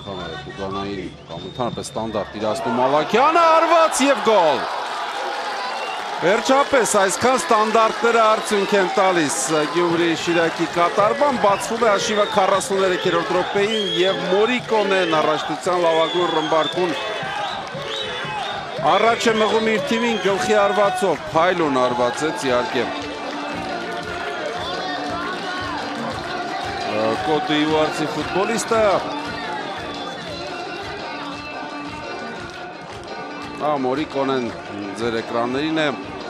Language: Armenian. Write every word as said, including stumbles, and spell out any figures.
Քամերը Տուգանային ընդհանրապես ստանդարտ իրացնում Մալաքյանը արված եւ գոլ։ Վերջապես այսքան ստանդարտները արդյունք են տալիս Գյումրիի Շիրակի կատարման, բացվում է հաշիվը քառասուներեքերորդ րոպեին եւ Մորիկոնեն առաջնության լավագույն ռմբարկուն առաջ է մղում իր թիմին գլխի արվածով, Փայլուն արվածեց իհարկե Կոտ դ'Իվուարցի ֆուտբոլիստը Մորիկոնեն ձեր էկրաններին է